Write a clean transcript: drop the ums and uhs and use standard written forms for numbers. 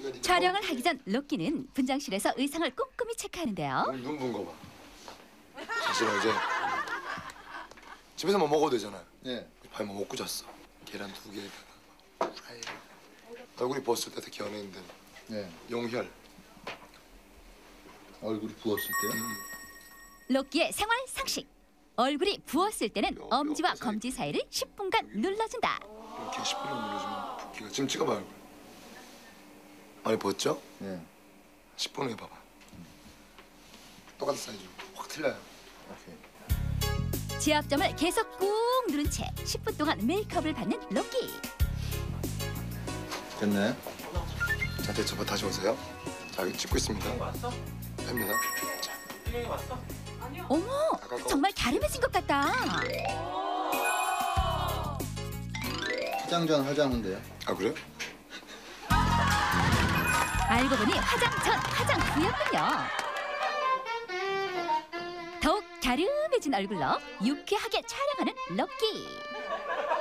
촬영을 하기 전 럭키는 분장실에서 의상을 꼼꼼히 체크하는데요. 눈 부은 거 봐. 사실 어제 집에서 뭐 먹어도 되잖아. 예. 밥 뭐 먹고 잤어. 계란 2개에다가 프라이. 얼굴이 부었을 때 특히 연예인들. 예. 용혈. 얼굴이 부었을 때요? 럭키의 생활 상식. 얼굴이 부었을 때는 엄지와 검지 사이를 10분간 눌러준다. 이렇게 10분을 눌러주면 붓기가 지금 찍어봐 얼굴. 많이 부었죠? 예. 10분 후에 봐봐. 똑같은 사이즈로 확 틀려요. 오케이. 지압점을 계속 꾹 누른 채 10분 동안 메이크업을 받는 럭키. 됐네. 자, 대처봐 다시 오세요. 자, 여기 찍고 있습니다. 왔어? 됩니다. 자, 이 왔어? 어머, 정말 갸름해진 것 같다. 화장 전 화장인데요. 아 그래? 알고 보니 화장 전, 화장 후였군요. 더욱 갸름해진 얼굴로 유쾌하게 촬영하는 럭키.